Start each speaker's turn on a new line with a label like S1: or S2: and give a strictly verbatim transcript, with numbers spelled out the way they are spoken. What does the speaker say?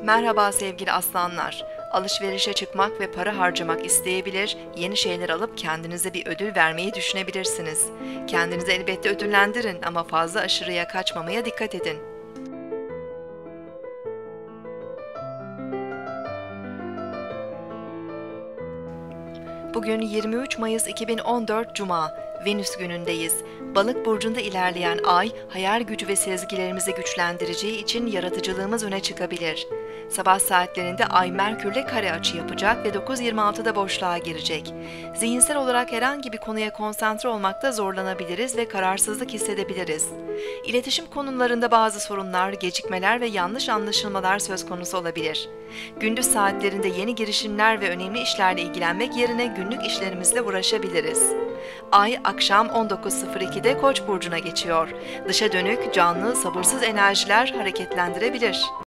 S1: Merhaba sevgili aslanlar. Alışverişe çıkmak ve para harcamak isteyebilir, yeni şeyler alıp kendinize bir ödül vermeyi düşünebilirsiniz. Kendinizi elbette ödüllendirin ama fazla aşırıya kaçmamaya dikkat edin. Bugün yirmi üç Mayıs iki bin on dört Cuma, Venüs günündeyiz. Balık burcunda ilerleyen ay, hayal gücü ve sezgilerimizi güçlendireceği için yaratıcılığımız öne çıkabilir. Sabah saatlerinde ay Merkürle kare açı yapacak ve dokuz yirmi altıda boşluğa girecek. Zihinsel olarak herhangi bir konuya konsantre olmakta zorlanabiliriz ve kararsızlık hissedebiliriz. İletişim konularında bazı sorunlar, gecikmeler ve yanlış anlaşılmalar söz konusu olabilir. Gündüz saatlerinde yeni girişimler ve önemli işlerle ilgilenmek yerine günlük işlerimizle uğraşabiliriz. Ay akşam on dokuz sıfır ikide Koç burcuna geçiyor. Dışa dönük, canlı, sabırsız enerjiler hareketlendirebilir.